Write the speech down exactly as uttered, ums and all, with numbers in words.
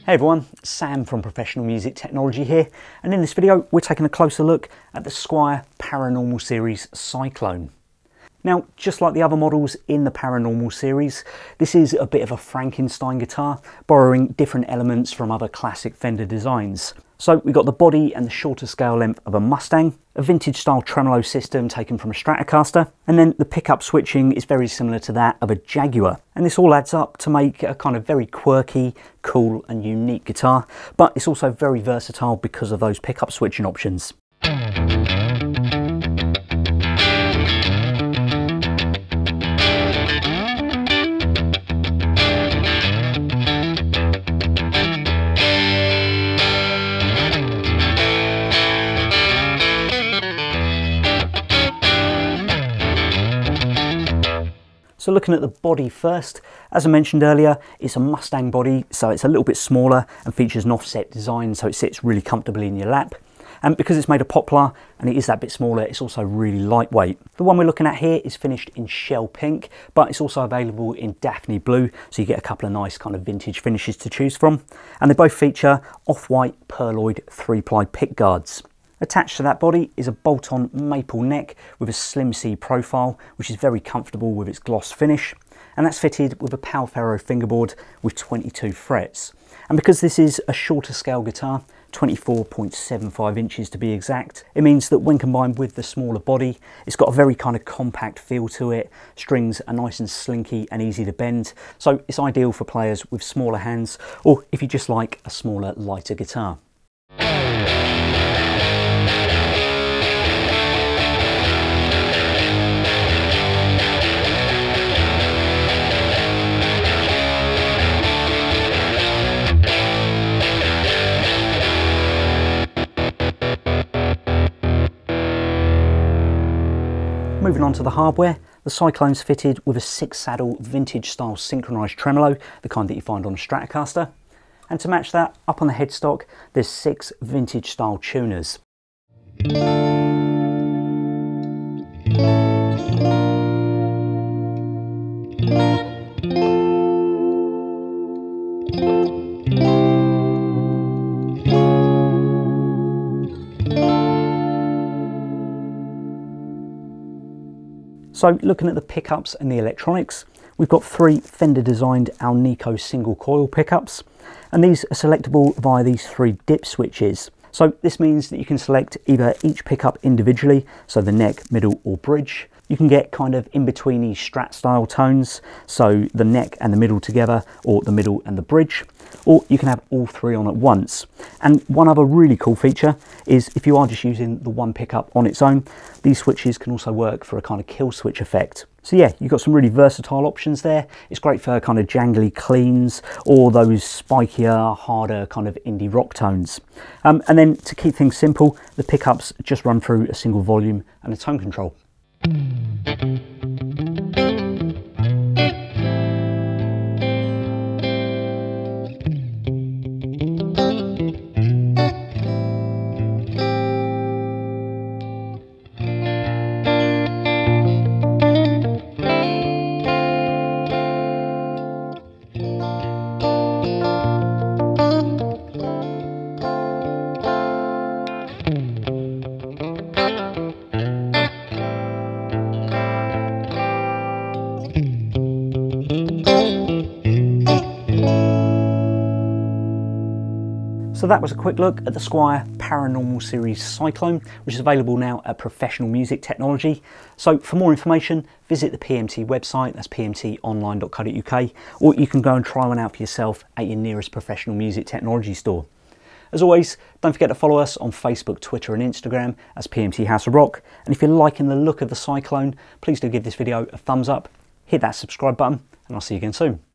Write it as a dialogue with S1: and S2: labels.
S1: Hey everyone, Sam from Professional Music Technology here, and in this video we're taking a closer look at the Squier Paranormal series Cyclone. Now, just like the other models in the Paranormal series, this is a bit of a Frankenstein guitar, borrowing different elements from other classic Fender designs. So we've got the body and the shorter scale length of a Mustang, a vintage style tremolo system taken from a Stratocaster, and then the pickup switching is very similar to that of a Jaguar. And this all adds up to make a kind of very quirky, cool and unique guitar, but it's also very versatile because of those pickup switching options. So looking at the body first, as I mentioned earlier, it's a Mustang body, so it's a little bit smaller and features an offset design, so it sits really comfortably in your lap. And because it's made of poplar and it is that bit smaller, it's also really lightweight. The one we're looking at here is finished in shell pink, but it's also available in Daphne blue, so you get a couple of nice kind of vintage finishes to choose from. And they both feature off-white perloid three-ply pick guards. Attached to that body is a bolt-on maple neck with a slim C profile, which is very comfortable with its gloss finish, and that's fitted with a Pal Ferro fingerboard with twenty-two frets. And because this is a shorter scale guitar, twenty-four point seven five inches to be exact, it means that when combined with the smaller body, it's got a very kind of compact feel to it. Strings are nice and slinky and easy to bend, so it's ideal for players with smaller hands, or if you just like a smaller, lighter guitar. Moving on to the hardware, the Cyclone's fitted with a six saddle vintage style synchronised tremolo, the kind that you find on a Stratocaster. And to match that, up on the headstock, there's six vintage style tuners. So looking at the pickups and the electronics, we've got three Fender designed Alnico single coil pickups, and these are selectable via these three dip switches. So this means that you can select either each pickup individually, so the neck, middle or bridge. You can get kind of in-betweeny Strat style tones, so the neck and the middle together, or the middle and the bridge, or you can have all three on at once. And one other really cool feature is if you are just using the one pickup on its own, these switches can also work for a kind of kill switch effect. So yeah, you've got some really versatile options there. It's great for kind of jangly cleans or those spikier, harder kind of indie rock tones. Um, and then to keep things simple, the pickups just run through a single volume and a tone control. So that was a quick look at the Squier Paranormal series Cyclone, which is available now at Professional Music Technology. So for more information, visit the P M T website, that's p m t online dot co dot u k, or you can go and try one out for yourself at your nearest Professional Music Technology store. As always, don't forget to follow us on Facebook, Twitter and Instagram as P M T House of Rock. And if you're liking the look of the Cyclone, please do give this video a thumbs up, hit that subscribe button, and I'll see you again soon.